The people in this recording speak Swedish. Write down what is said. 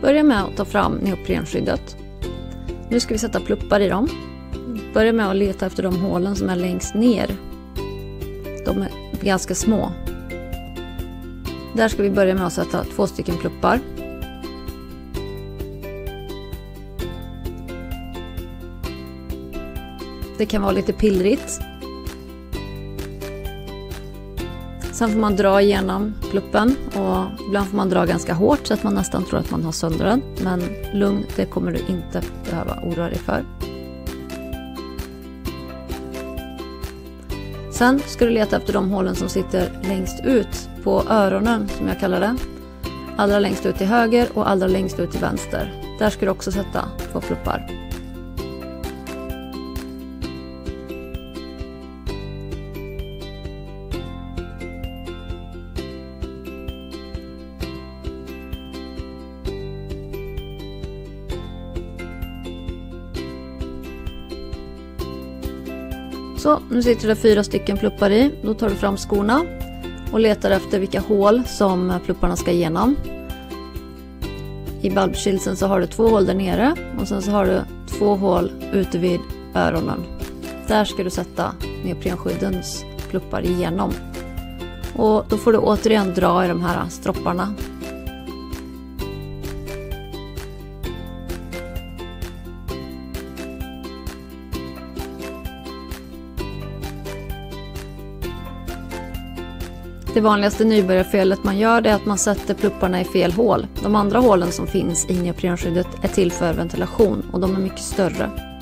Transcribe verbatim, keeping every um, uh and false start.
Börja med att ta fram neoprenskyddet. Nu ska vi sätta pluppar i dem. Börja med att leta efter de hålen som är längst ner. De är ganska små. Där ska vi börja med att sätta två stycken pluppar. Det kan vara lite pillrigt. Sen får man dra igenom pluppen och ibland får man dra ganska hårt så att man nästan tror att man har sönder den. Men lugn, det kommer du inte behöva oroa dig för. Sen ska du leta efter de hålen som sitter längst ut på öronen, som jag kallar det. Allra längst ut till höger och allra längst ut till vänster. Där ska du också sätta två pluppar. Så, nu sitter det fyra stycken pluppar i. Då tar du fram skorna och letar efter vilka hål som plupparna ska igenom. I bulbshieldsen så har du två hål där nere och sen så har du två hål ute vid öronen. Där ska du sätta neoprenskyddens pluppar igenom. Och då får du återigen dra i de här stropparna. Det vanligaste nybörjarfelet man gör är att man sätter plupparna i fel hål. De andra hålen som finns i neoprenskyddet är till för ventilation och de är mycket större.